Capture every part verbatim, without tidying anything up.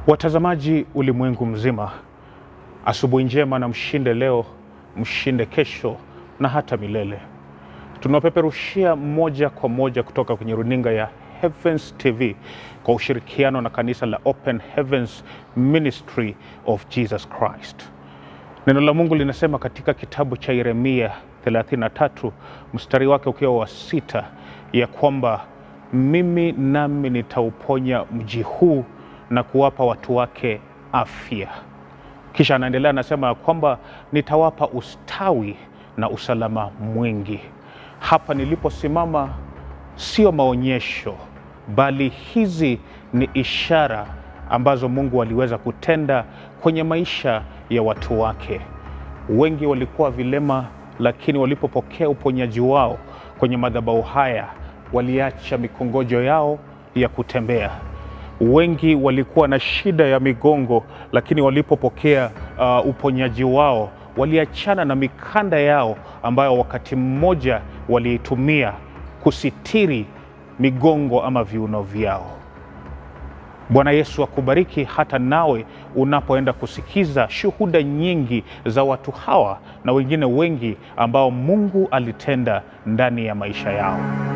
Watazamaji ulimwengu mzima, asubuhi njema na mshinde leo, mshinde kesho na hata milele. Tunapeperushia moja kwa moja kutoka kwenye runinga ya Heavens T V kwa ushirikiano na kanisa la Open Heavens Ministry of Jesus Christ. Neno la Mungu linasema katika kitabu cha Yeremia thelathini na tatu mstari wake ukiwa wa sita ya kwamba mimi nami nitauponya mji huu na kuwapa watu wake afya. Kisha anaendelea anasema kwamba nitawapa ustawi na usalama mwingi. Hapa niliposimama sio maonyesho, bali hizi ni ishara ambazo Mungu aliweza kutenda kwenye maisha ya watu wake. Wengi walikuwa vilema, lakini walipopokea uponyaji wao kwenye madhabahu haya, waliacha mikongojo yao ya kutembea. Wengi walikuwa na shida ya migongo, lakini walipopokea uh, uponyaji wao, waliachana na mikanda yao ambayo wakati mmoja waliitumia kusitiri migongo ama viuno vyao. Bwana Yesu akubariki hata nawe unapoenda kusikiza shuhuda nyingi za watu hawa na wengine wengi ambao Mungu alitenda ndani ya maisha yao.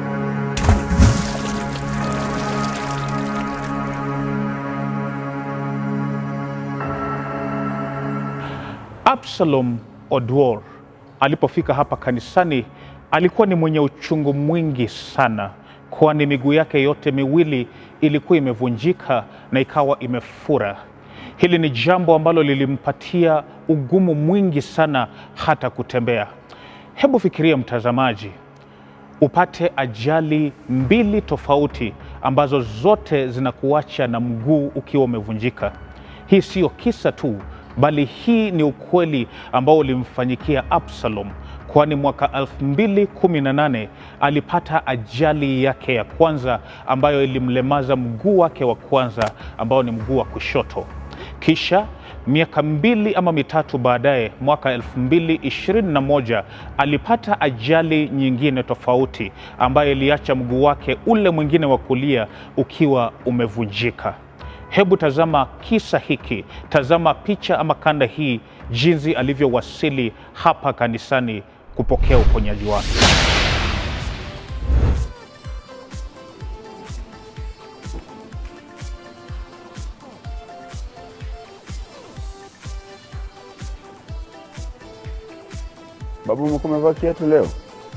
Absalom Oduor alipofika hapa kanisani alikuwa ni mwenye uchungu mwingi sana, kwani miguu yake yote miwili ilikuwa imevunjika na ikawa imefura. Hili ni jambo ambalo lilimpatia ugumu mwingi sana hata kutembea. Hebu fikiria mtazamaji, upate ajali mbili tofauti ambazo zote zinakuacha na mguu ukiwa umevunjika. Hii sio kisa tu, bali hii ni ukweli ambao ulimfanyikia Absalom, kwani mwaka elfu mbili kumi na nane alipata ajali yake ya kwanza ambayo ilimlemaza mguu wake wa kwanza ambao ni mguu wa kushoto. Kisha miaka mbili ama mitatu baadaye, mwaka elfu mbili ishirini na moja alipata ajali nyingine tofauti ambayo iliacha mguu wake ule mwingine wa kulia ukiwa umevunjika. Hebu tazama kisa hiki, tazama picha ama kanda hii, jinsi alivyowasili hapa kanisani kupokea uponyaji wake. Babu, umekuwa umevaa kiatu leo?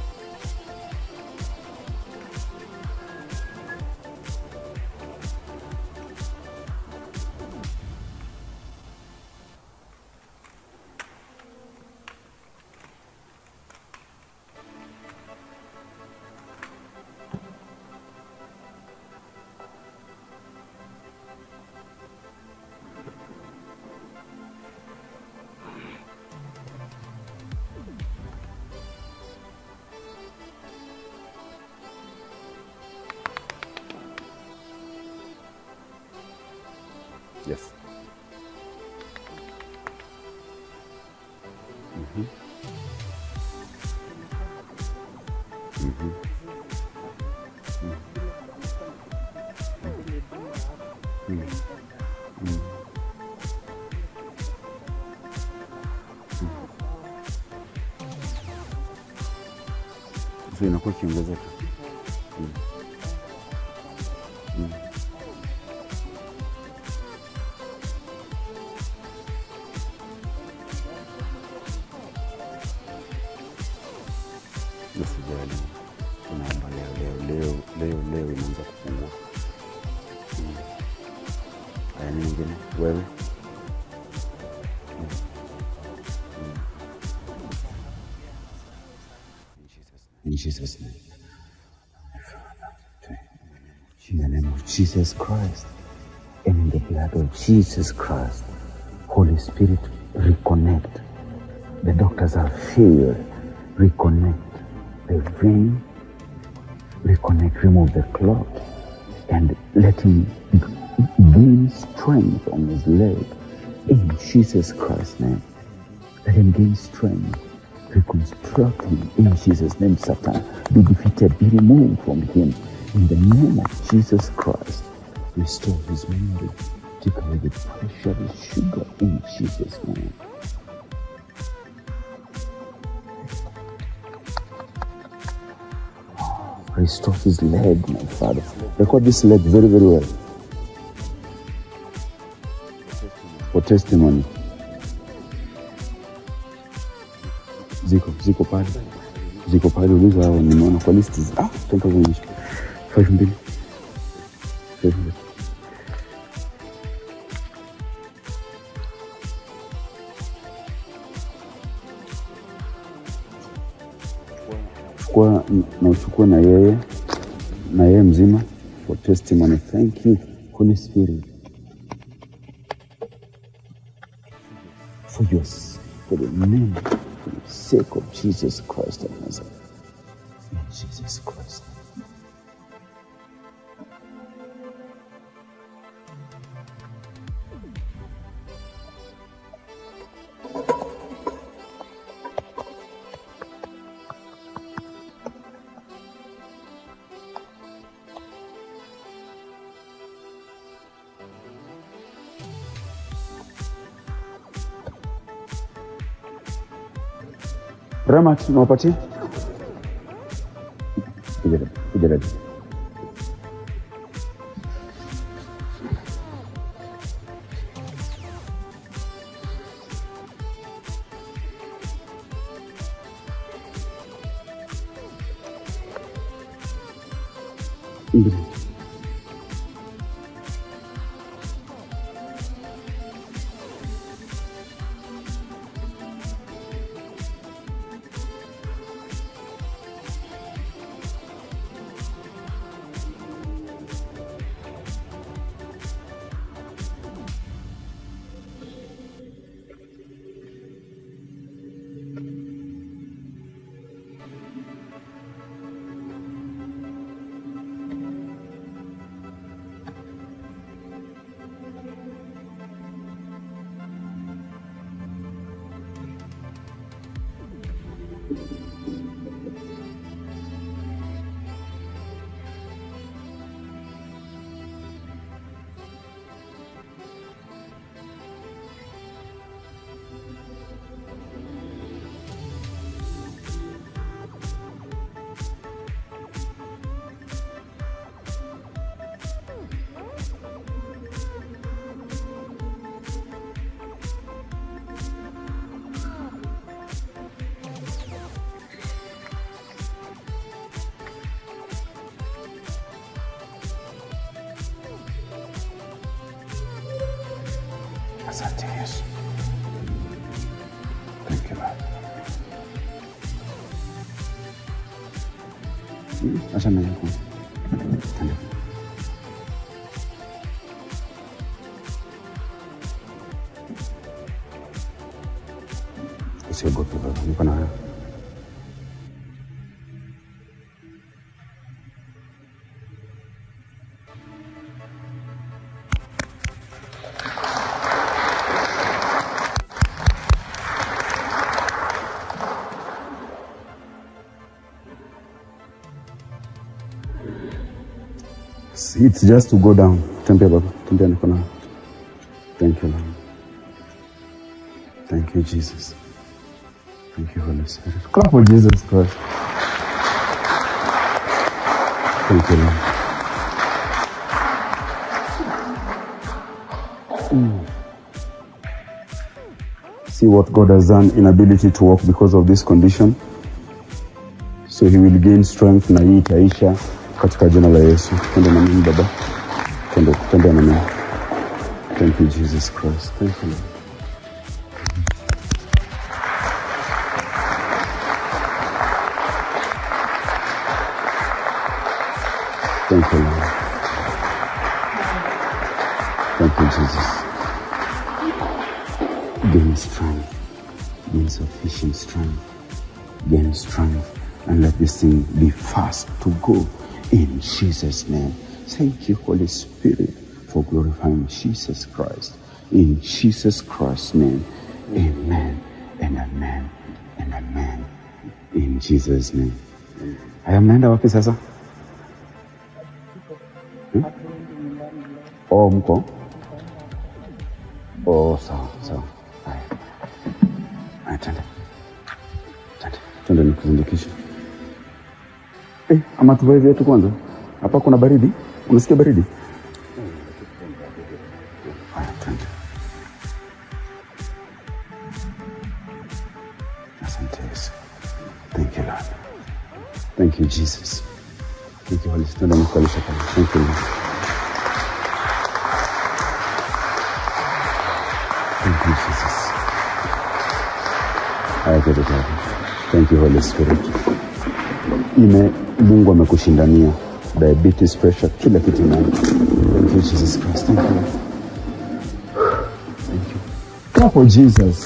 Yes. Mm-hmm. Mm-hmm. Mm-hmm. Mm-hmm. So inakuwa kiongezeka. Mm. Mm. Usijali, tunaomba leo leo leo leo leo inaanza kupungua. Mm. Aya, ni nyingine wewe? Mm. Mm. In Jesus' name. In the name of Jesus Christ and in the blood of Jesus Christ, Holy Spirit, reconnect. The doctors have failed. Reconnect the vein, reconnect, remove the clot, and let him gain strength on his leg. In Jesus Christ's name, let him gain strength. Reconstruct him in Jesus' name. Satan, be defeated, be removed from him. In the name of Jesus Christ, restore his memory. Take away the pressure, the sugar in Jesus' name. Restore his leg, my Father. Record this leg very, very well. For testimony. Ziko, ziko pale. Ziko pale, uliza hao nimeona kwa listi. Ah, tenka kwenye five mbili. five mbili. Chukua na uchukue na yeye na yeye mzima for testimony. Thank you, Holy Spirit. For your, for the name, for the sake of Jesus Christ of Nazareth. In Jesus Christ. Ramat, nawapatia? Kuja dada, kuja dada. Mbili. Asante Yesu. Thank you, Lord. Hmm, acha na yako. Tanda. Usiogope baba, niko na wewe. It's just to go down. Tembea baba, tembea niko na. Thank you, Lord. Thank you, Jesus. Thank you, Holy Spirit. Clap for Jesus Christ. Thank you, Lord. Mm. See what God has done, inability to walk because of this condition. So he will gain strength na hii itaisha katika jina la Yesu. Twende na mimi baba. Twende, twende na mimi. Thank you, Jesus Christ. Thank you, Lord. Thank you, Lord. Thank you, Jesus. Gain strength. Gain sufficient strength. Gain strength. And let this thing be fast to go. In Jesus' name. Thank you, Holy Spirit, for glorifying Jesus Christ. In Jesus Christ's name. Amen and amen and amen. In Jesus' name. Aya, mnaenda wapi sasa? Hmm? Oh, mko? Oh, sawa, sawa. Haya. Haya, twende. Twende. Twende nikuzindikishe. Eh, ama tuvae viatu kwanza. Hapa kuna baridi. Unasikia baridi? Haya, twende. Asante Yesu. Thank you, Lord. Thank you, Jesus. Thank you, Holy Spirit. Thank you, Lord. Thank you, Jesus. I get it, Lord. Thank you, Holy Spirit. Ime Mungu amekushindania diabetes, pressure, kila kitu nani. Thank you, Jesus Christ. Thank you. Thank you. Clap for Jesus.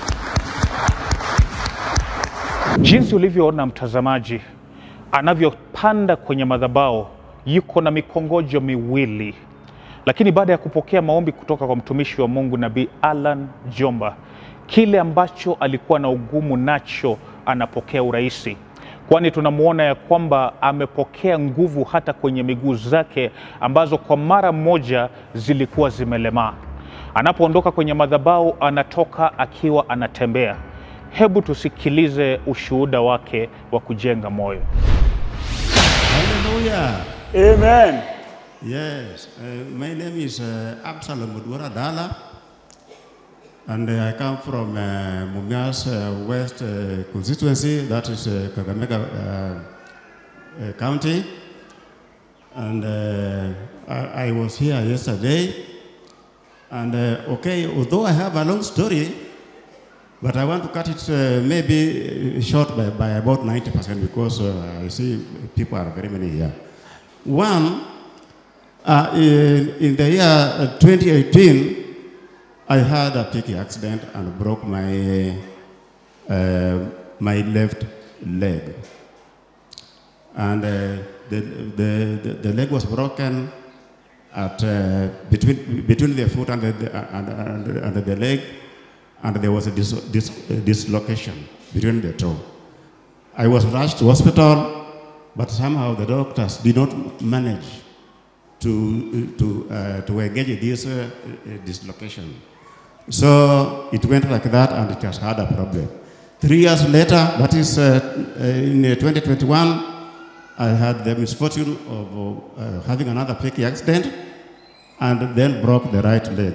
Jinsi ulivyoona mtazamaji anavyopanda kwenye madhabahu, yuko na mikongojo miwili. Lakini baada ya kupokea maombi kutoka kwa mtumishi wa Mungu Nabii Alan Jomba, kile ambacho alikuwa na ugumu nacho anapokea urahisi. Kwani tunamuona ya kwamba amepokea nguvu hata kwenye miguu zake ambazo kwa mara moja zilikuwa zimelemaa. Anapoondoka kwenye madhabahu anatoka akiwa anatembea. Hebu tusikilize ushuhuda wake wa kujenga moyo. Hallelujah. Amen. Yes, uh, my name is uh, Absalom Mudwara Dala, and uh, I come from uh, Mumias uh, West uh, constituency, that is uh, Kakamega uh, uh, County. And uh, I, I was here yesterday. And uh, okay, although I have a long story, but I want to cut it uh, maybe short by, by about ninety percent because uh, I see people are very many here. One, uh, in, in the year twenty eighteen, I had a picky accident and broke my, uh, my left leg. And uh, the, the, the, the leg was broken at, uh, between, between the foot and the, and, and, and the leg, and there was a dis, dis, dislocation between the two. I was rushed to hospital, but somehow the doctors did not manage to, to, uh, to engage this uh, dislocation. So it went like that, and it has had a problem. Three years later, that is uh, in twenty twenty-one, I had the misfortune of uh, having another picky accident, and then broke the right leg.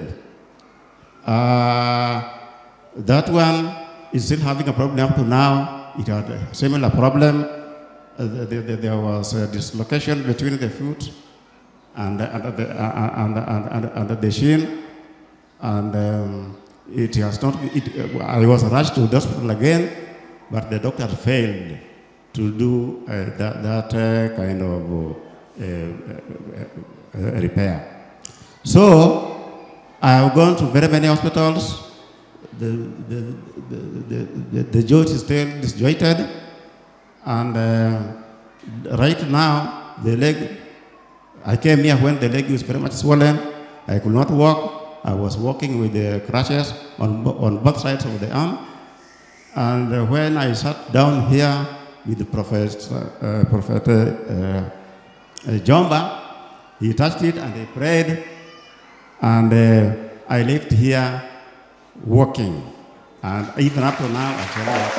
Uh, that one is still having a problem up to now. It had a similar problem. Uh, the, the, there was a dislocation between the foot and, and, the, uh, and, and, and, and the shin. And um, it has not, it, uh, I was rushed to the hospital again, but the doctor failed to do uh, that, that uh, kind of uh, uh, uh, repair. So I have gone to very many hospitals. The, the, the, the, the, the joint is still disjointed, and uh, right now the leg, I came here when the leg was very much swollen. I could not walk. I was walking with the crutches on, on both sides of the arm. And uh, when I sat down here with the Prophet, uh, Prophet uh, uh, Jomba, he touched it and he prayed. And uh, I lived here walking. And even up to now, I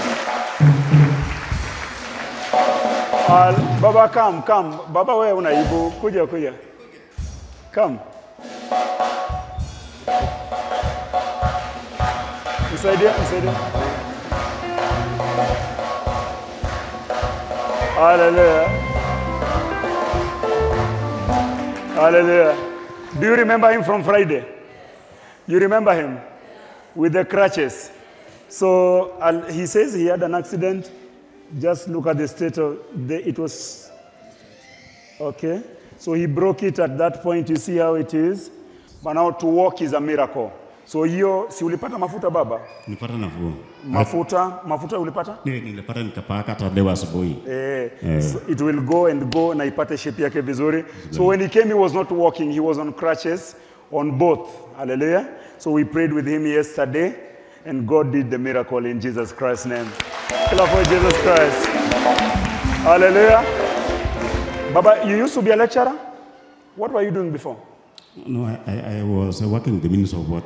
can walk. Uh, Baba, come, come. Baba, where unaibu? Kuja, kuja. Come. Nisaidie, nisaidie. Hallelujah. Hallelujah. Do you remember him from Friday? You remember him? With the crutches. So uh, he says he had an accident. Just look at the state of the, it was, okay. So he broke it at that point. You see how it is. But now to walk is a miracle. So hiyo, si ulipata mafuta baba? Nilipata nafuu. Mafuta, mafuta ulipata? Nilipata nikapaka hata leo asubuhi. Eh, eh. So it will go and go na ipate shape yake vizuri. So when he came, he was not walking. He was on crutches on both. Hallelujah. So we prayed with him yesterday, and God did the miracle in Jesus Christ's name. Clap for Jesus Christ. Hallelujah. Baba, you used to be a lecturer? What were you doing before? No, I, I was working with the Ministry of Water.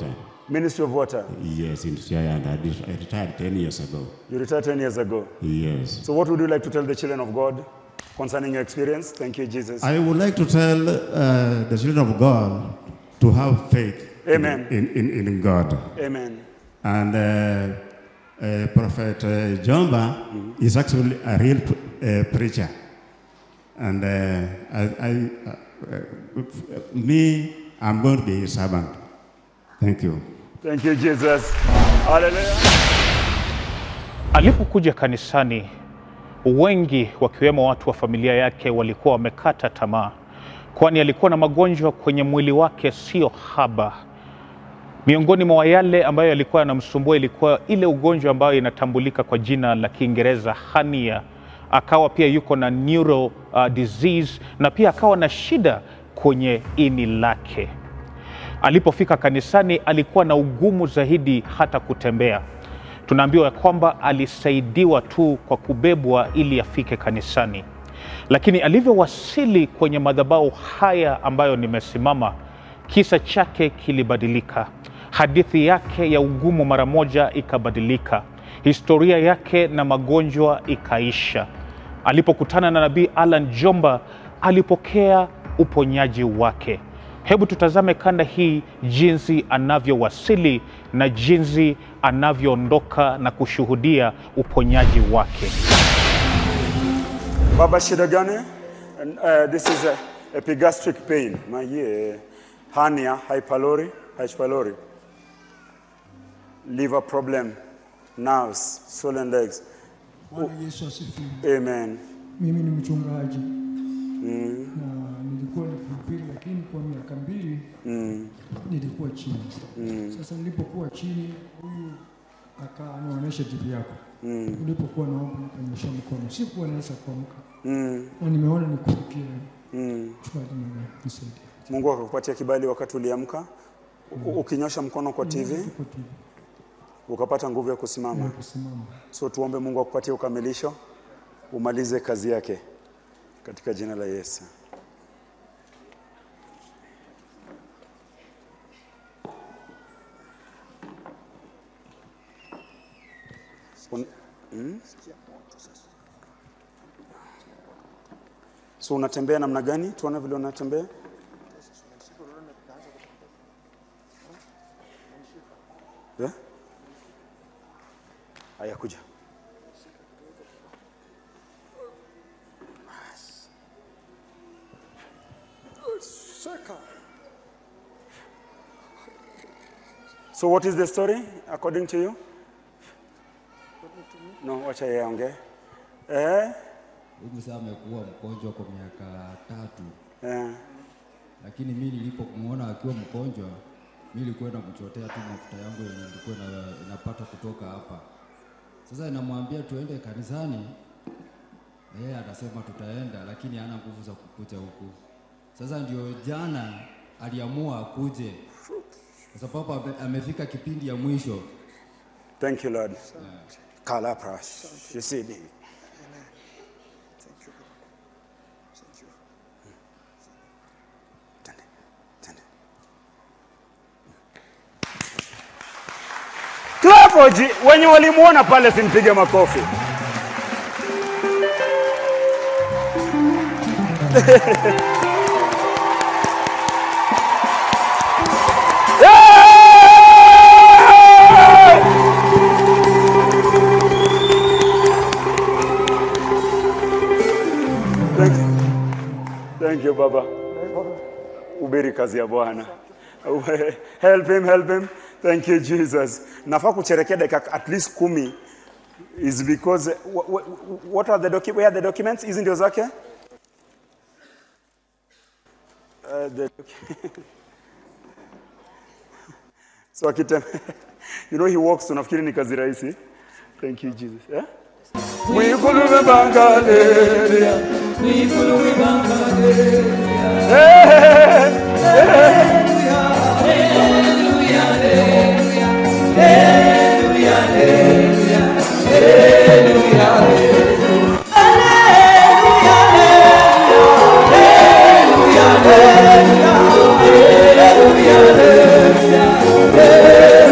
Ministry of Water. Yes, in Siaya, and I dis- I retired ten years ago. You retired ten years ago. Yes. So what would you like to tell the children of God concerning your experience? Thank you, Jesus. I would like to tell uh, the children of God to have faith Amen. In, in, in God. Amen. And uh, uh, Prophet uh, Jomba mm-hmm. is actually a real uh, preacher. And uh, I, I, uh, uh, me, I'm going to be his servant. Thank you. Thank you, Jesus. Hallelujah. Alipokuja kanisani, wengi wakiwemo watu wa familia yake walikuwa wamekata tamaa, kwani alikuwa na magonjwa kwenye mwili wake sio haba. Miongoni mwa yale ambayo alikuwa yanamsumbua ilikuwa ile ugonjwa ambayo inatambulika kwa jina la Kiingereza hernia. Akawa pia yuko na neuro uh, disease, na pia akawa na shida kwenye ini lake. Alipofika kanisani alikuwa na ugumu zaidi hata kutembea. Tunaambiwa ya kwamba alisaidiwa tu kwa kubebwa ili afike kanisani. Lakini alivyowasili kwenye madhabahu haya ambayo nimesimama, kisa chake kilibadilika. Hadithi yake ya ugumu mara moja ikabadilika. Historia yake na magonjwa ikaisha. Alipokutana na Nabii Alan Jomba, alipokea uponyaji wake. Hebu tutazame kanda hii jinsi anavyowasili na jinsi anavyoondoka na kushuhudia uponyaji wake. Baba, shida gani? Uh, this is a epigastric pain. My uh, hernia, H. pylori, H. pylori, liver problem, nerves, swollen legs. Bwana Yesu asifiwe. Amen. Mimi ni mchungaji. Mm. Na nilikuwa nikihubiri, lakini kwa miaka mbili mm. nilikuwa chini. Mm. Sasa nilipokuwa chini, huyu akaanaonesha jibu yako. Mm. Nilipokuwa naomba nikanyosha mkono, sikuwa naweza kuamka. Mm. Na nimeona nikufikia. Mm. Chukua nisaidie. Mungu akakupatia kibali wakati uliamka. Mm. Ukinyosha mkono kwa T V. Kwa T V. Ukapata nguvu ya kusimama. Ya kusimama. So tuombe Mungu akupatie ukamilisho, umalize kazi yake katika jina la Yesu. Un, hmm? So unatembea namna gani? Tuone vile unatembea. Yeah? Haya, kuja. So what is the story according to you? No, wacha yeye aongee. Eh? Huyu sasa amekuwa mgonjwa kwa miaka tatu. Eh. Lakini mimi nilipokumuona akiwa mgonjwa, mimi nilikuwa namchotea tu mafuta yangu yenye nilikuwa napata kutoka hapa. Sasa ninamwambia tuende kanisani. Yeye anasema tutaenda, lakini hana nguvu za kukuja huku. Sasa ndio jana aliamua akuje. Kwa sababu amefika kipindi ya mwisho. Thank you, Lord. Yeah. Kala prash. You see me. Thank you. Thank you. Tende. Tende. Clapoji, wenye walimuona pale simpige makofi. Thank you, Baba. Ubiri kazi ya Bwana. Help him, help him. Thank you, Jesus. Nafaa kucherekea dakika at least kumi is because what, what are the documents? Where are the documents? Hizi ndio zake? Uh, the so akitem you know he walks, tunafikiri ni kazi rahisi. Thank you, Jesus. Yeah? Mwikulume bangaleria, mwikulume bangaleria. Hallelujah, hallelujah, hallelujah, hallelujah, hallelujah, hallelujah, hallelujah, hallelujah, hallelujah.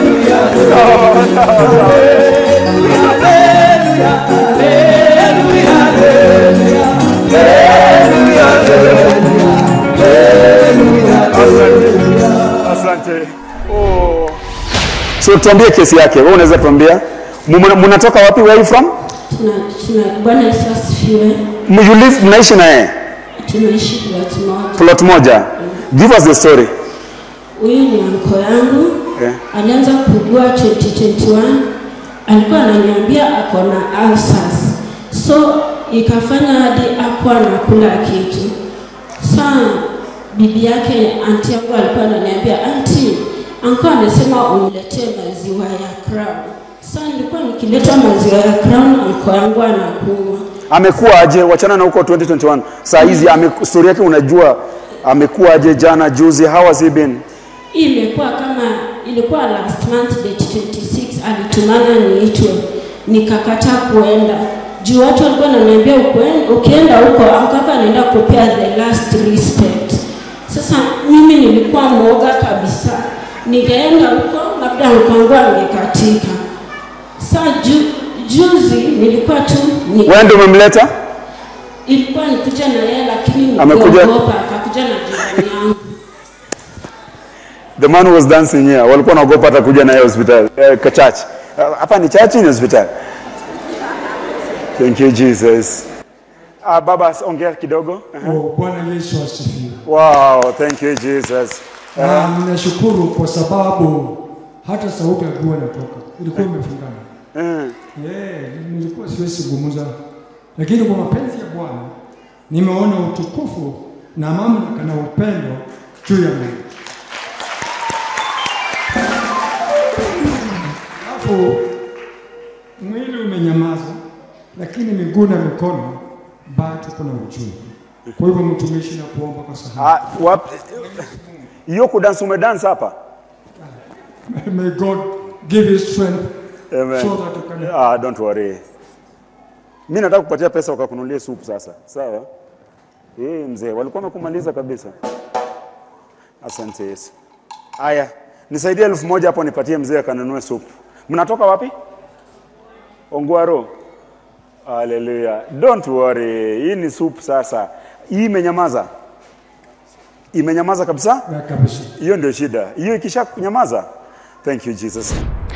So tuambie kesi yake. Wewe unaweza tuambia mnatoka wapi? Where are you from? Tuna tuna Bwana Yesu asifiwe. You live mnaishi na yeye? Tunaishi plot moja. Plot moja. Mm. Give us the story. Huyu ni anko yangu. Yeah. Alianza kugua twenty twenty-one. Alikuwa ananiambia ako na ulcers. So ikafanya hadi akwa na kula kitu. Sasa bibi yake anti yangu alikuwa ananiambia, "Auntie, anko amesema umletee maziwa ya Crown." Sasa nilikuwa nikileta maziwa ya Crown, anko yangu anakunywa. Amekuwa aje? Wachana na huko twenty twenty-one. Saa hizi story yake unajua, amekuwa aje jana juzi? How has he been? Ilikuwa kama ilikuwa last month date twenty-six, alitumana niitwe, nikakataa kuenda. Juu watu walikuwa wananiambia ukienda huko akaka anaenda kupea the last respect. Sasa mimi nilikuwa mwoga kabisa. Ningeenda huko labda mkongo angekatika. Sasa ju, juzi nilikuwa tu ni wewe ndio umemleta? Ilikuwa nikuja na yeye lakini niliogopa akakuja na jirani yangu. The man was dancing here. Walikuwa wanaogopa atakuja na yeye hospitali. Eh, kwa church. Hapa ni church ni hospitali. Thank you Jesus. Ah, baba ongea kidogo. Uh-huh. Oh, Bwana Yesu asifiwe. Wow, thank you Jesus. Na uh, ninashukuru kwa sababu hata sauti ilikuwa inatoka. Ilikuwa imefungana. Eh. Yeah, nilikuwa siwezi kuzungumza. Lakini kwa mapenzi ya Bwana nimeona utukufu na mamlaka na upendo juu ya Mungu. Hapo mwili umenyamaza lakini miguu na mikono bado kuna uchungu. Kwa hivyo mtumishi na kuomba kwa sababu. Ah, wapi? Hiyo kudance umedance hapa? May God give you strength. Amen. So that you can... Ah, don't worry. Mimi nataka kupatia pesa ukakununulie supu sasa. Sawa? Eh, mzee, walikuwa wamekumaliza kabisa. Asante Yesu. Aya, nisaidie elfu moja hapo nipatie mzee akanunue supu. Mnatoka wapi? Ongwaro. Hallelujah. Don't worry. Hii ni supu sasa. Hii imenyamaza. Imenyamaza kabisa? Ya kabisa. Hiyo ndio shida. Hiyo ikisha kunyamaza. Thank you Jesus.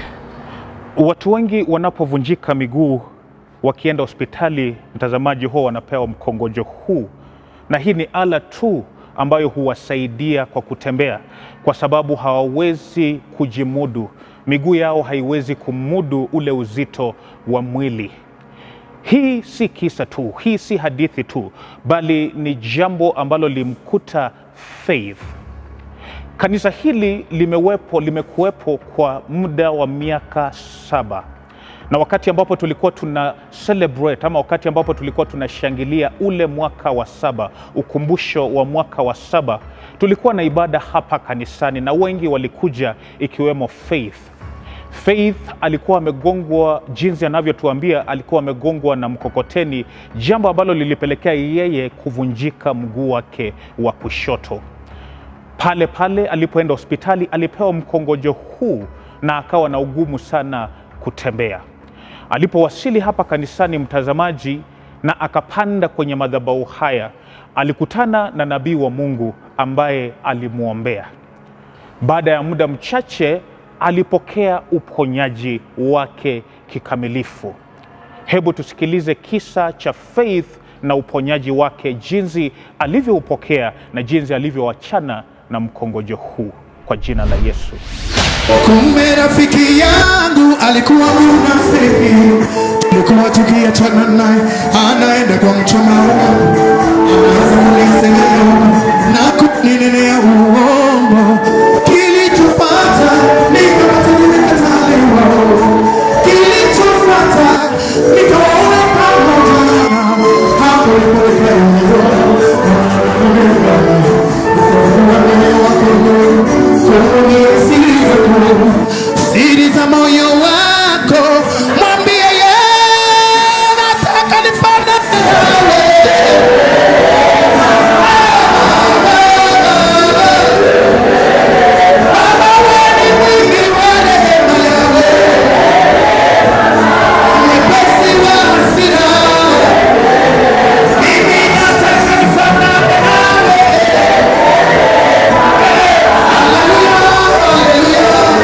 Watu wengi wanapovunjika miguu wakienda hospitali, mtazamaji, huo wanapewa mkongojo huu. Na hii ni ala tu ambayo huwasaidia kwa kutembea kwa sababu hawawezi kujimudu. Miguu yao haiwezi kumudu ule uzito wa mwili. Hii si kisa tu, hii si hadithi tu, bali ni jambo ambalo limkuta Faith. Kanisa hili limewepo, limekuwepo kwa muda wa miaka saba. Na wakati ambapo tulikuwa tuna celebrate, ama wakati ambapo tulikuwa tunashangilia ule mwaka wa saba, ukumbusho wa mwaka wa saba, tulikuwa na ibada hapa kanisani na wengi walikuja ikiwemo Faith. Faith alikuwa amegongwa, jinsi anavyotuambia, alikuwa amegongwa na mkokoteni, jambo ambalo lilipelekea yeye kuvunjika mguu wake wa kushoto. Pale pale alipoenda hospitali alipewa mkongojo huu na akawa na ugumu sana kutembea. Alipowasili hapa kanisani, mtazamaji, na akapanda kwenye madhabahu haya, alikutana na nabii wa Mungu ambaye alimuombea. Baada ya muda mchache alipokea uponyaji wake kikamilifu. Hebu tusikilize kisa cha Faith na uponyaji wake, jinsi alivyoupokea na jinsi alivyoachana na mkongojo huu kwa jina la Yesu. Kumbe rafiki yangu alikuwa mnafiki, tulikuwa tukiachana naye, anaenda kwa mchoma wangu, anaanza kunisema na kuninenea uongo. Kilichopata nikapata nimekataliwa, kilichopata nikaona pamoja hapo ilipokuwa siri za moyo wako mwambie yeye, nataka nifanane nawe. Baba wewe ni mwingi wa rehema, yawe mwepesi wa hasira, mimi nataka nifanane nawe. Hallelujah, hallelujah.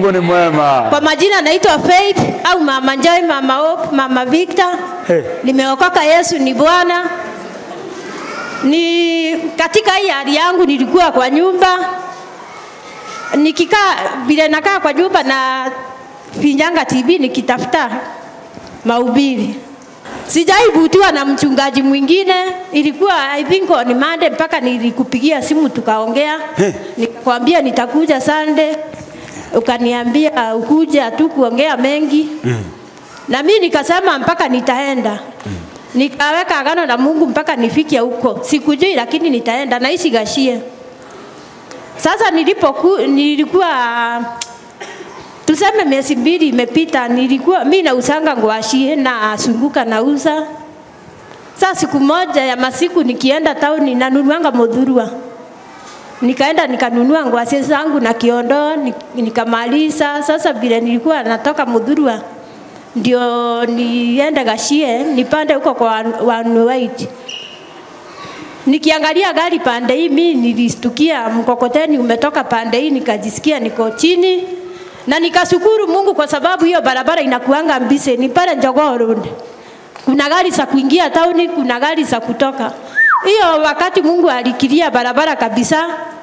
Mungu ni mwema. Kwa majina naitwa Faith au Mama Joy, Mama Hope, Mama Victor. Hey. Nimeokoka, Yesu ni Bwana. Ni katika hii hali yangu nilikuwa kwa nyumba. Nikikaa vile nakaa kwa nyumba na finyanga T V nikitafuta mahubiri. Sijaivutiwa na mchungaji mwingine. Ilikuwa I think on Monday mpaka nilikupigia simu tukaongea. Hey. Nikakwambia nitakuja Sunday. Ukaniambia ukuja tu kuongea mengi. Mm. Na mimi nikasema mpaka nitaenda. Mm. Nikaweka agano na Mungu mpaka nifikie huko. Sikujui lakini nitaenda na isi Gashie. Sasa nilipoku nilikuwa tuseme miezi mbili imepita, nilikuwa mimi na usanga ngwashie na asunguka na uza. Sasa siku moja ya masiku nikienda town na nunuanga modhurua. Nikaenda nikanunua ngwashie zangu na kiondo nikamaliza. Sasa bila nilikuwa natoka modhurua ndio niende Gashie nipande huko kwa One White. Nikiangalia gari pande hii mimi nilistukia mkokoteni umetoka pande hii, nikajisikia niko chini na nikashukuru Mungu kwa sababu hiyo barabara inakuanga mbise. Ni pale Njogoo Road. Kuna gari za kuingia town, kuna gari za kutoka. Hiyo wakati Mungu alikilia barabara kabisa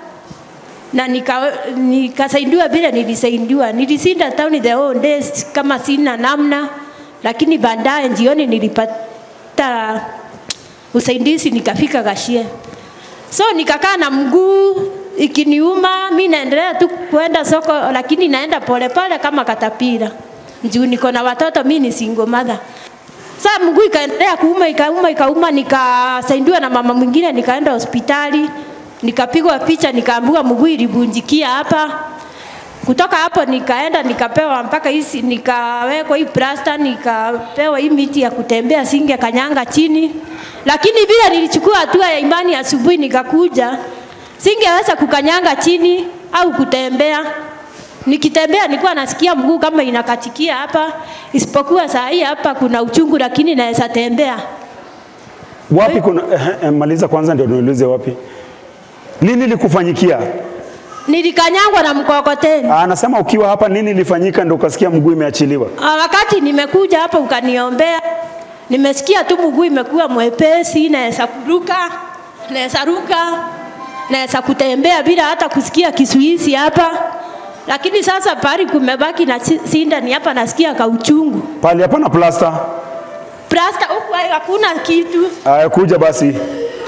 na nika nikasaidiwa bila nilisaidiwa. Nilisinda town the whole days kama sina namna, lakini baadaye jioni nilipata usaidizi nikafika Gashie. So nikakaa na mguu ikiniuma, mimi naendelea tu kwenda soko lakini naenda pole pole kama katapira. Njoo niko na watoto, mimi ni single mother. Sasa mguu ikaendelea kuuma ikauma ikauma, nikasaidiwa na mama mwingine, nikaenda hospitali, nikapigwa picha, nikaambiwa mguu ilivunjikia hapa. Kutoka hapo nikaenda nikapewa mpaka hizi nikawekwa hii plaster, nikapewa hii miti ya kutembea singe kanyanga chini. Lakini bila nilichukua hatua ya imani asubuhi nikakuja, singeweza kukanyanga chini au kutembea. Nikitembea nilikuwa nasikia mguu kama inakatikia hapa, isipokuwa saa hii hapa kuna uchungu lakini naweza tembea. Wapi kuna eh, eh, maliza kwanza ndio niulize wapi. Nini likufanyikia? Nilikanyangwa na mkokoteni. Ah, anasema ukiwa hapa nini ilifanyika ndio ukasikia mguu imeachiliwa? Ah, wakati nimekuja hapa ukaniombea, nimesikia tu mguu imekuwa mwepesi, naweza kuruka, naweza ruka, naweza kutembea bila hata kusikia kisuizi hapa. Lakini sasa pari kumebaki na sinda ni hapa nasikia kauchungu. Pali hapa na plaster? Plaster huku hakuna kitu. Ah, kuja basi.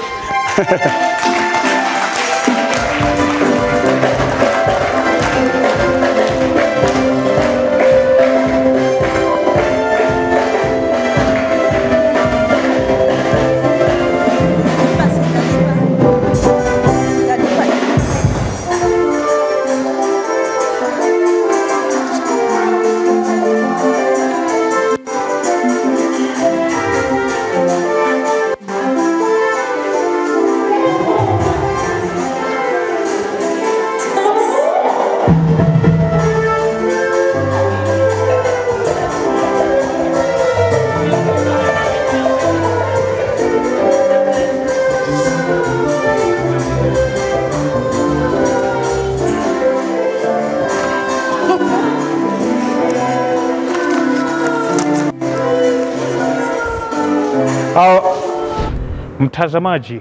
Mtazamaji,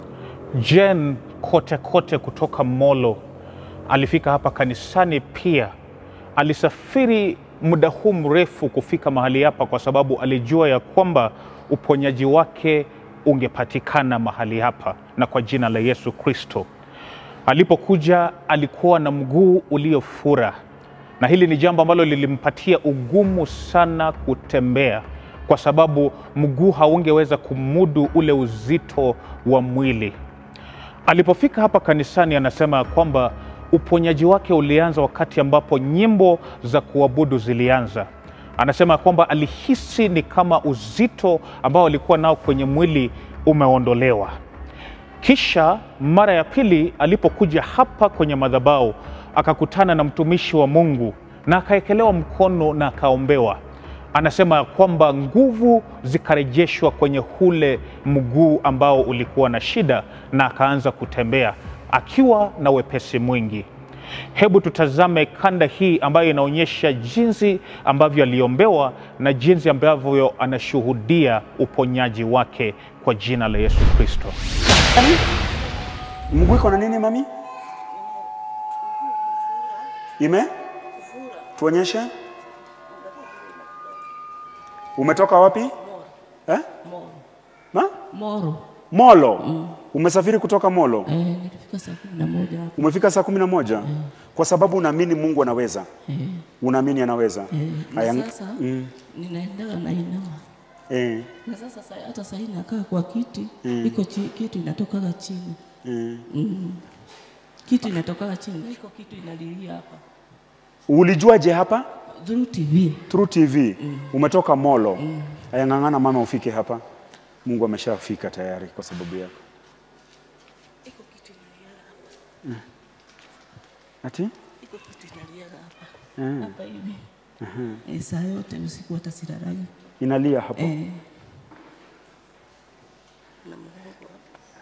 Jen kote kote kutoka Molo alifika hapa kanisani pia. Alisafiri muda huu mrefu kufika mahali hapa kwa sababu alijua ya kwamba uponyaji wake ungepatikana mahali hapa na kwa jina la Yesu Kristo. Alipokuja alikuwa na mguu uliofura na hili ni jambo ambalo lilimpatia ugumu sana kutembea kwa sababu mguu haungeweza kumudu ule uzito wa mwili. Alipofika hapa kanisani anasema kwamba uponyaji wake ulianza wakati ambapo nyimbo za kuabudu zilianza. Anasema kwamba alihisi ni kama uzito ambao alikuwa nao kwenye mwili umeondolewa. Kisha mara ya pili alipokuja hapa kwenye madhabahu akakutana na mtumishi wa Mungu na akaekelewa mkono na akaombewa. Anasema kwamba nguvu zikarejeshwa kwenye ule mguu ambao ulikuwa na shida na akaanza kutembea akiwa na wepesi mwingi. Hebu tutazame kanda hii ambayo inaonyesha jinsi ambavyo aliombewa na jinsi ambavyo anashuhudia uponyaji wake kwa jina la Yesu Kristo. Mguu iko na nini mami? Ime? Tuonyeshe. Umetoka wapi? Eh? Molo. Ma? Molo. Molo. Mm. Umesafiri kutoka Molo? Eh, nilifika saa kumi na moja hapo. Umefika saa kumi na moja? Eh. Kwa sababu unaamini Mungu anaweza. Eh. Unaamini anaweza. Eh. Aya, Na sasa mm. ninaenda na inama. Eh. Na sasa sa, hata sasa nakaa kwa kiti, Mm. iko chi, kitu inatokaga chini. Mm. Mm. Kitu inatokaga chini, iko kitu inalilia hapa. Ulijuaje hapa? Through T V. Through T V. Mm. Umetoka Molo. Mm. Aya, ng'ang'ana mama ufike hapa. Mungu ameshafika tayari kwa sababu yako. Iko kitu inalia hapa. Mm. Ati? Iko kitu inalia hapa. Mm. Hapa hivi. Uh-huh. Eh, saa yote usiku hata silalagi. Inalia hapo. Eh. Na Mungu hapa.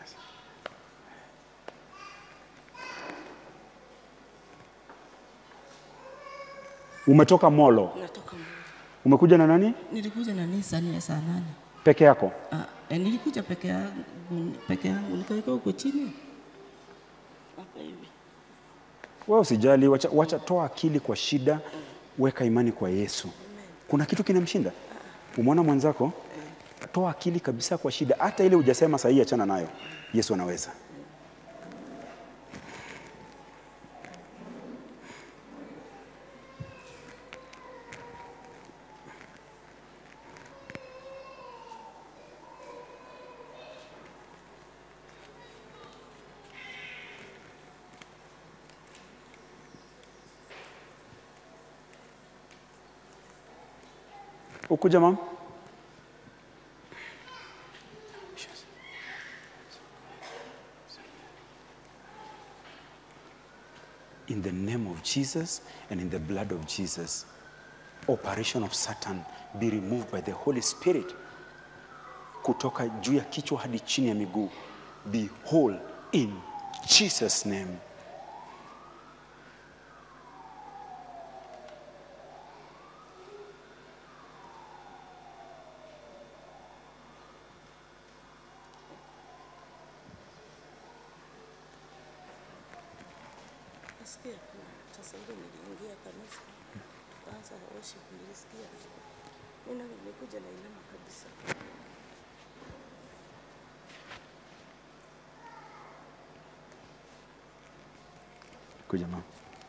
Umetoka Molo? Natoka Molo. Umekuja na nani? Nilikuja na Nissan ya saa nane. Peke yako? Ah, eh, nilikuja peke yangu, peke yangu nikaika huko chini. Hapa hivi. Wewe usijali, wacha, wacha toa akili kwa shida, weka imani kwa Yesu. Kuna kitu kinamshinda? Umeona mwenzako? Toa akili kabisa kwa shida, hata ile hujasema sahihi achana nayo. Yesu anaweza. Ukuja mama? In the name of Jesus and in the blood of Jesus, operation of Satan be removed by the Holy Spirit. Kutoka juu ya kichwa hadi chini ya miguu. Be whole in Jesus' name. Nasikia sasa hivi niliingia kanisa. Kwanza worship nilisikia. Mimi nimekuja na inama kabisa. Kuja mama.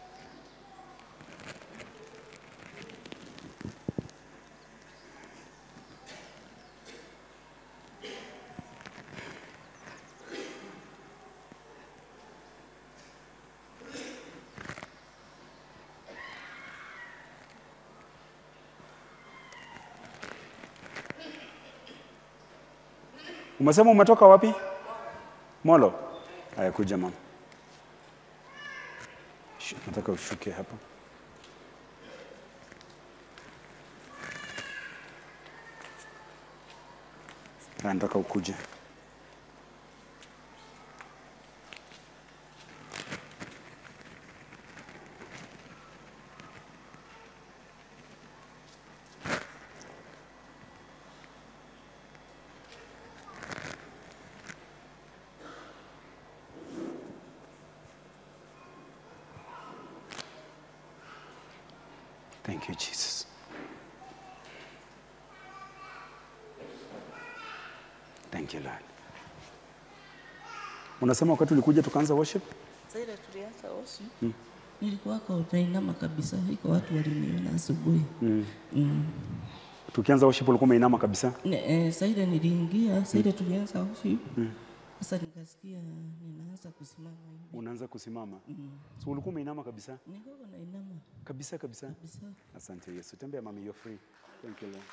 Umesema umetoka wapi? Molo. Haya, kuja mama. Nataka ushuke hapa. Na nataka ukuje. Thank you, Jesus. Thank you, Lord. Unasema wakati ulikuja tukaanza worship? Sasa ile tulianza worship. Mm. Nilikuwa kwa utainama kabisa. Iko watu waliniona asubuhi. Mm. Mm. Tukianza worship ulikuwa umeinama kabisa? Ne, eh, sasa ile niliingia, sasa ile tulianza worship. Mm. Sasa nikasikia ninaanza kusimama hivi. Unaanza kusimama? Mm. So ulikuwa umeinama kabisa? Nilikuwa nainama. Kabisa kabisa? Kabisa. Asante Yesu. Tembea mami, you're free. Thank you, Lord.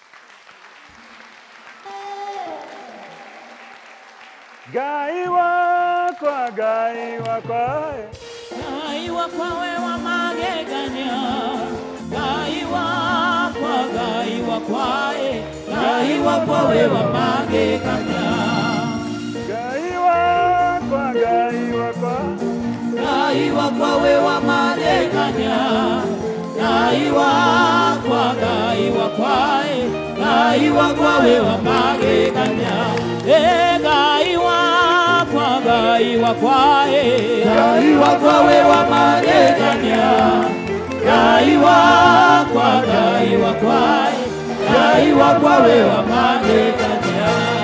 Gai wakwa, gai wakwa, gai wakwa wewa magegania, gai wakwa, gai wakwa, gai wakwa wewa magegania. Gai wakwa, gai wakwa, gai wakwa wakwa we wa magegania Ngai wakwa Ngai wakwa Ngai wakwa we wa magegania e Ngai wakwa Ngai wakwa Ngai wakwa we wa magegania Ngai wakwa Ngai wakwa Ngai wakwa we wa magegania.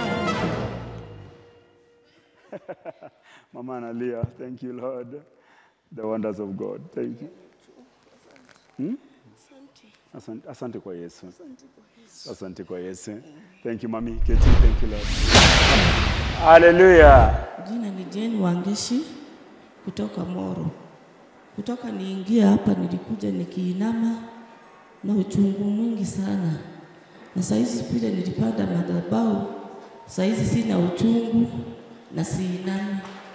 Mama analia. Thank you, Lord. The wonders of God. Thank you. Hmm? Asante, asante kwa Yesu. Asante kwa Yesu. Thank you, Mami. Keti, thank you, Lord. Hallelujah. Jina ni Jane Wangeshi kutoka Moro. Kutoka niingia hapa nilikuja nikiinama na uchungu mwingi sana. Na saizi pia nilipanda madhabahu. Saizi sina uchungu na siinami.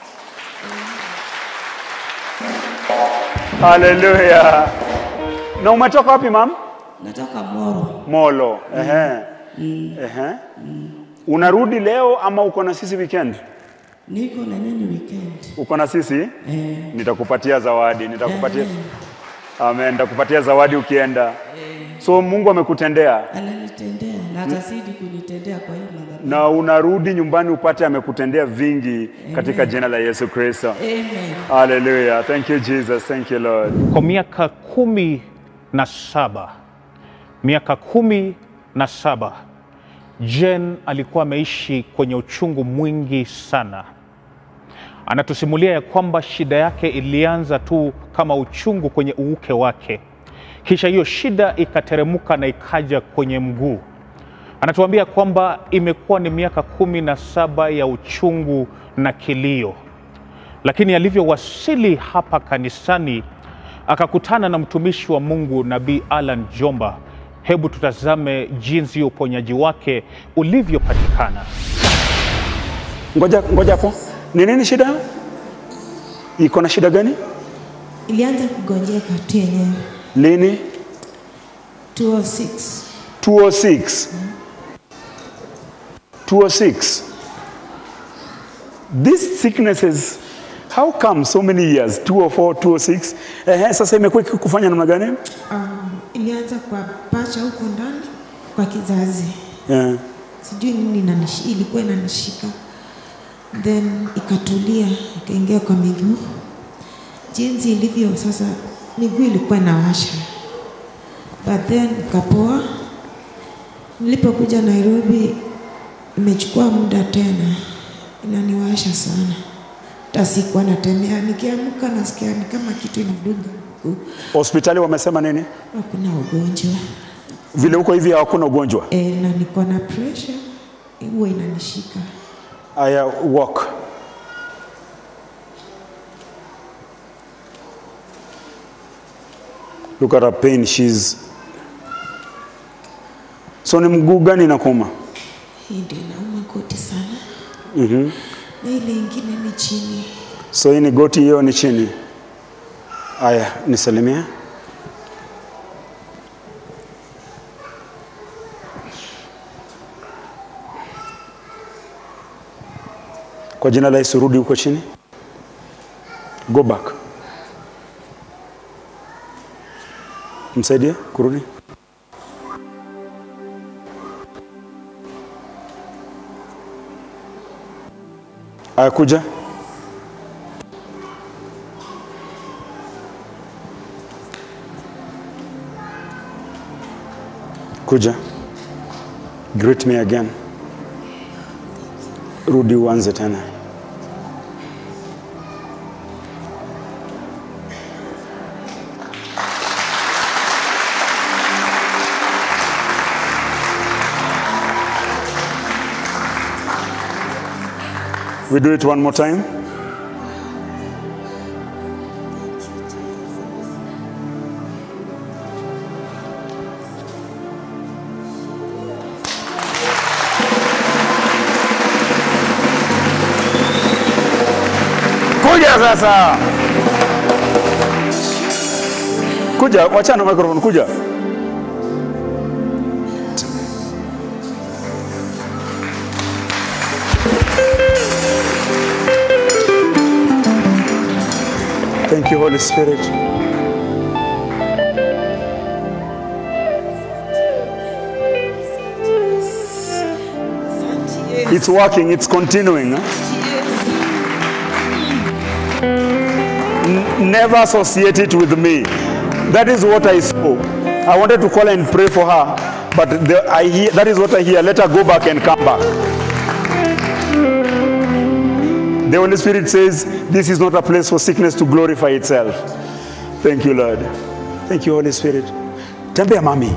Hallelujah. Na umetoka wapi, mam? Natoka Moro. Molo. Ehe. Mm. Ehe. Mm. Unarudi leo ama uko na sisi weekend? Niko na nyinyi weekend. Uko na sisi? Eh. Nitakupatia zawadi, nitakupatia. Amen. Amen, nitakupatia zawadi ukienda. Eh. So Mungu amekutendea. Ananitendea na atazidi kunitendea kwa hii madhabahu. Na unarudi nyumbani upate amekutendea vingi. Amen. Katika jina la Yesu Kristo. Amen. Hallelujah. Thank you Jesus. Thank you Lord. Kwa miaka kumi na saba, miaka kumi na saba, Jane alikuwa ameishi kwenye uchungu mwingi sana. Anatusimulia ya kwamba shida yake ilianza tu kama uchungu kwenye uuke wake. Kisha hiyo shida ikateremuka na ikaja kwenye mguu. Anatuambia kwamba imekuwa ni miaka kumi na saba ya uchungu na kilio. Lakini alivyowasili hapa kanisani, akakutana na mtumishi wa Mungu Nabii Alan Jomba. Hebu tutazame jinsi uponyaji wake ulivyopatikana. Ngoja ngoja hapo. Ni nini shida? Iko na shida gani? Ilianza kugonjeka tu yenyewe. Lini? two oh six. two oh six. Hmm. two oh six. These sicknesses, how come so many years? two oh four, two oh six. Eh, sasa imekuwa kufanya namna gani? Um, ilianza kwa pacha huko ndani kwa kizazi. Yeah. Sijui nini inanishika, ilikuwa inanishika. Then ikatulia, ikaingia kwa miguu. Jinsi ilivyo sasa, miguu ilikuwa inawasha. But then ikapoa. Nilipokuja Nairobi, imechukua muda tena. Inaniwasha sana. Tasikuwa natembea, nikiamka nasikia ni kama kitu inadunga. Hospitali wamesema nini? Hakuna ugonjwa. Vile uko hivi hakuna ugonjwa? Eh, na niko na pressure, huwa inanishika. Aya, walk. Look at her pain, she's... So ni mguu gani inakuuma? Hii ndio inauma goti sana. Mhm. Na ile ingine ni chini. So hii ni goti, hiyo ni chini. Aya, nisalimia. Kwa jina la Yesu, rudi huko chini. Go back. Msaidie kurudi. Aya, kuja. Kuja. Greet me again. Rudi uanze tena. We do it one more time. Kuja sasa. Kuja, wachana microphone, kuja. Thank you, Holy Spirit. It's working, it's continuing. Huh? N- never associate it with me. That is what I saw. I wanted to call and pray for her, but the, I hear, that is what I hear. Let her go back and come back. The Holy Spirit says this is not a place for sickness to glorify itself. Thank you, Lord. Thank you, Holy Spirit. Tembea mami.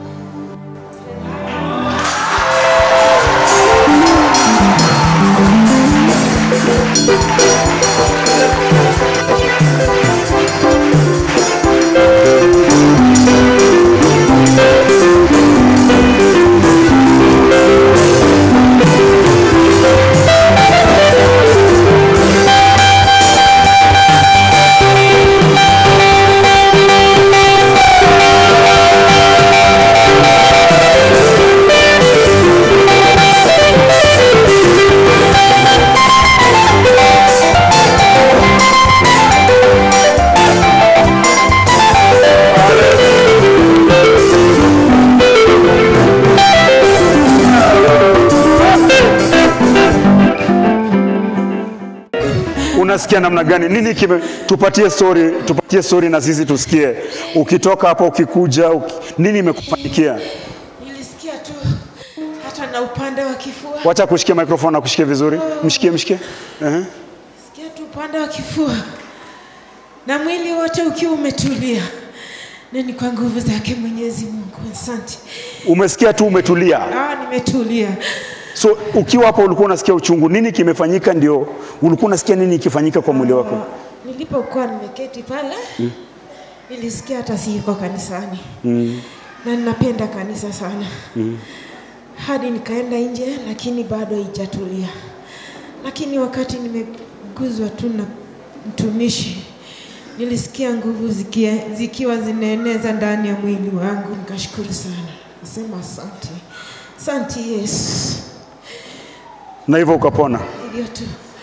Unasikia namna gani? Nini kime, tupatie story, tupatie story na sisi tusikie. Ukitoka hapo ukikuja, uki, nini imekufanyikia? Nilisikia tu hata na upande wa kifua. Wacha kushikia microphone na kushikia vizuri. Mshikie, mshikie. Eh. Uh-huh. Nilisikia tu upande wa kifua. Na mwili wote ukiwa umetulia. Na ni kwa nguvu zake Mwenyezi Mungu. Asante. Umesikia tu umetulia? Ah, nimetulia. So ukiwa hapo ulikuwa unasikia uchungu, nini kimefanyika ndio ulikuwa unasikia nini ikifanyika kwa mwili wako? Uh, nilipokuwa nimeketi pale, mm. nilisikia hata siko kanisani. Mm. Na ninapenda kanisa sana. Mm. Hadi nikaenda nje lakini bado haijatulia. Lakini wakati nimeguzwa tu na mtumishi, nilisikia nguvu zikia, zikiwa zinaeneza ndani ya mwili wangu, nikashukuru sana. Nasema asante. Asante Yesu. Na hivyo ukapona? Hivyo tu.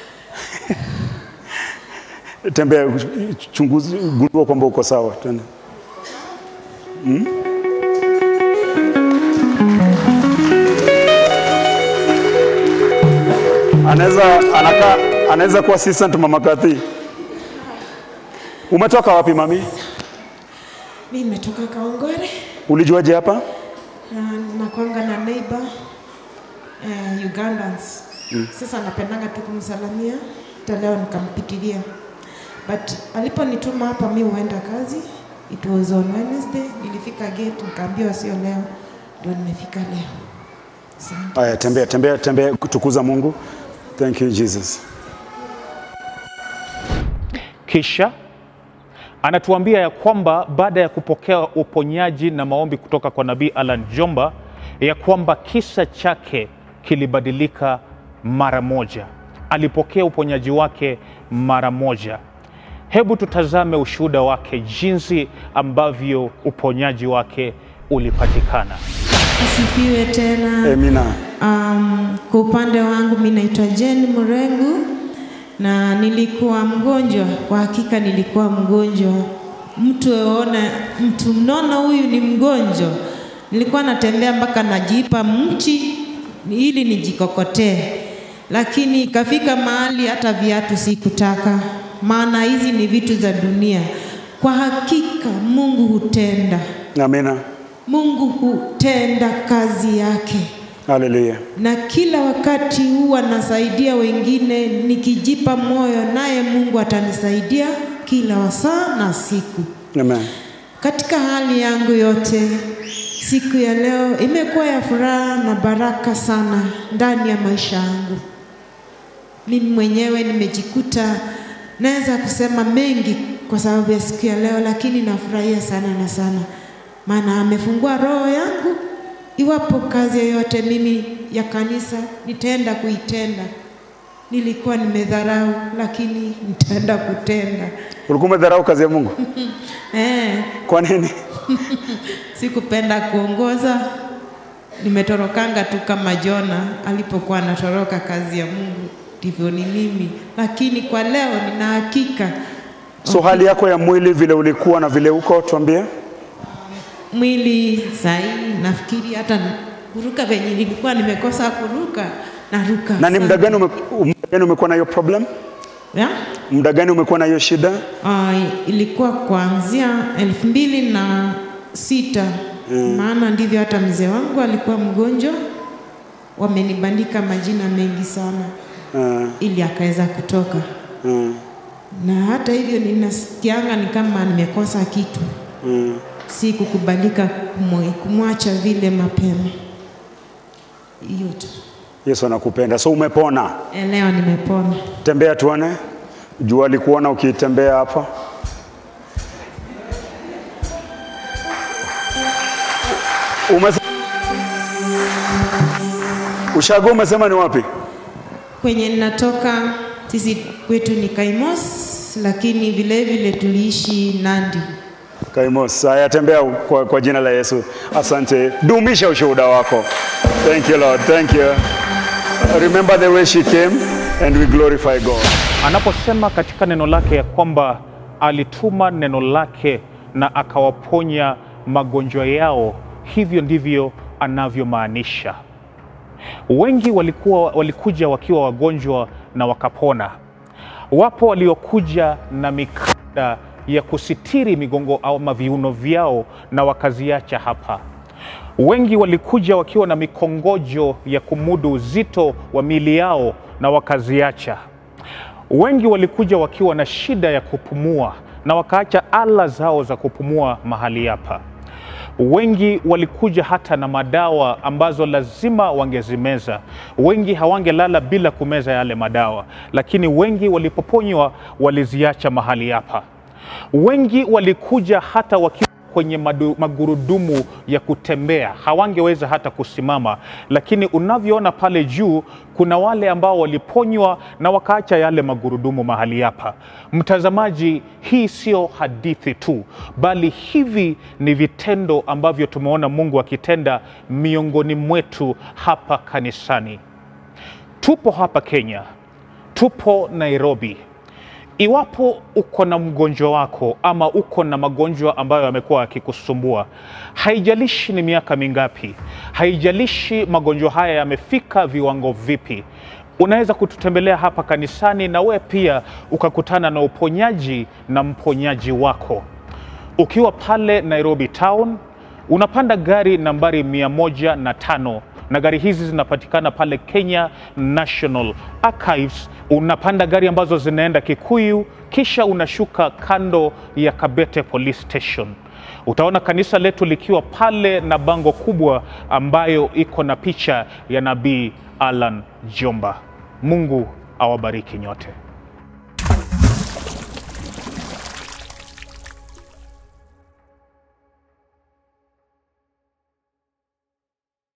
Tembea, chunguzi, gundua kwamba uko sawa. Twende. Hmm? Anaweza anaka anaweza kuwa assistant Mama Kathy. Umetoka wapi mami? Mimi nimetoka Kaongore. Ulijuaje hapa? Na nakwanga na neighbor uh, Ugandans. Mm. Sasa napendanga tu kumsalamia, hata leo nikampitilia. But aliponituma hapa mimi huenda kazi, it was on Wednesday, nilifika gate nikaambiwa sio leo, ndio nimefika leo. Asante. Aya, tembea tembea tembea kutukuza Mungu. Thank you Jesus. Kisha anatuambia ya kwamba baada ya kupokea uponyaji na maombi kutoka kwa Nabii Alan Jomba, ya kwamba kisa chake kilibadilika mara moja. Alipokea uponyaji wake mara moja. Hebu tutazame ushuhuda wake, jinsi ambavyo uponyaji wake ulipatikana. Asifiwe tena. Amina. Um, kwa upande wangu mimi naitwa Jane Murengu na nilikuwa mgonjwa. Kwa hakika nilikuwa mgonjwa. Mtu aone mtu mnono huyu ni mgonjwa. Nilikuwa natembea mpaka najipa mti ili nijikokotee. Lakini ikafika mahali hata viatu sikutaka. Maana hizi ni vitu za dunia. Kwa hakika Mungu hutenda. Amina. Mungu hutenda kazi yake. Hallelujah. Na kila wakati huwa nasaidia wengine nikijipa moyo, naye Mungu atanisaidia kila wasaa na siku. Amen. Katika hali yangu yote, siku ya leo imekuwa ya furaha na baraka sana ndani ya maisha yangu. Mimi mwenyewe nimejikuta naweza kusema mengi kwa sababu ya siku ya leo, lakini nafurahia sana na sana. Maana amefungua roho yangu, iwapo kazi yoyote mimi ya kanisa nitaenda kuitenda. Nilikuwa nimedharau lakini nitaenda kutenda. Ulikuwa umedharau kazi ya Mungu? Eh. Kwa nini? Sikupenda kuongoza. Nimetorokanga tu kama Jona alipokuwa anatoroka kazi ya Mungu. Ndivyo ni mimi. Lakini kwa leo nina hakika So hali yako ya mwili vile ulikuwa na vile uko, tuambie. Mwili sahi nafikiri hata kuruka venye nilikuwa nimekosa kuruka naruka. Na ni muda gani ume, ume, umekuwa na hiyo problem? Ya? Muda gani umekuwa na hiyo shida? Uh, ilikuwa kuanzia elfu mbili na sita. Mm. Maana ndivyo hata mzee wangu alikuwa mgonjwa. Wamenibandika majina mengi sana. Mm. Ili akaweza kutoka. Mm. Na hata hivyo ninasikianga ni kama nimekosa kitu. Mm. Si kukubalika kumwacha vile mapema. Hiyo tu. Yesu anakupenda. So umepona? Leo nimepona. Tembea tuone. Jua alikuona ukitembea hapa. Umesema Ushago umesema ni wapi? Kwenye ninatoka sisi kwetu ni Kaimos, lakini vile vile tuliishi Nandi. Kaimos. Haya, tembea kwa, kwa jina la Yesu. Asante. Dumisha ushuhuda wako. Thank you Lord. Thank you. Remember the way she came and we glorify God. Anaposema katika neno lake ya kwamba alituma neno lake na akawaponya magonjwa yao, hivyo ndivyo anavyomaanisha. Wengi walikuwa walikuja wakiwa wagonjwa na wakapona. Wapo waliokuja na mikanda ya kusitiri migongo au maviuno vyao na wakaziacha hapa. Wengi walikuja wakiwa na mikongojo ya kumudu uzito wa miili yao na wakaziacha. Wengi walikuja wakiwa na shida ya kupumua na wakaacha ala zao za kupumua mahali hapa. Wengi walikuja hata na madawa ambazo lazima wangezimeza. Wengi hawangelala bila kumeza yale madawa, lakini wengi walipoponywa waliziacha mahali hapa. Wengi walikuja hata wakiwa kwenye madu, magurudumu ya kutembea, hawangeweza hata kusimama, lakini unavyoona pale juu kuna wale ambao waliponywa na wakaacha yale magurudumu mahali hapa. Mtazamaji, hii sio hadithi tu, bali hivi ni vitendo ambavyo tumeona Mungu akitenda miongoni mwetu hapa kanisani. Tupo hapa Kenya, tupo Nairobi. Iwapo uko na mgonjwa wako ama uko na magonjwa ambayo yamekuwa yakikusumbua, haijalishi ni miaka mingapi, haijalishi magonjwa haya yamefika viwango vipi, unaweza kututembelea hapa kanisani na we pia ukakutana na uponyaji na mponyaji wako. Ukiwa pale Nairobi town, unapanda gari nambari mia moja na tano na gari hizi zinapatikana pale Kenya National Archives. Unapanda gari ambazo zinaenda Kikuyu, kisha unashuka kando ya Kabete Police Station. Utaona kanisa letu likiwa pale na bango kubwa ambayo iko na picha ya Nabii Alan Jomba. Mungu awabariki nyote.